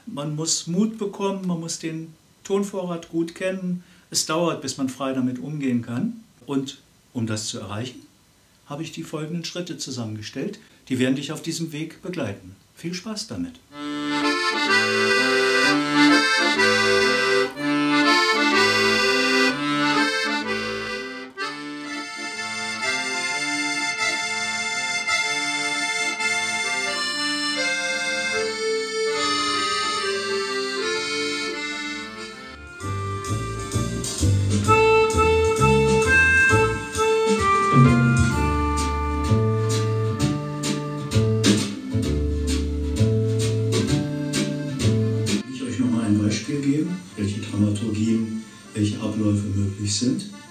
man muss Mut bekommen, man muss den Tonvorrat gut kennen. Es dauert, bis man frei damit umgehen kann. Und um das zu erreichen, habe ich die folgenden Schritte zusammengestellt. Die werden dich auf diesem Weg begleiten. Viel Spaß damit! Ein Beispiel geben, welche Dramaturgien, welche Abläufe möglich sind.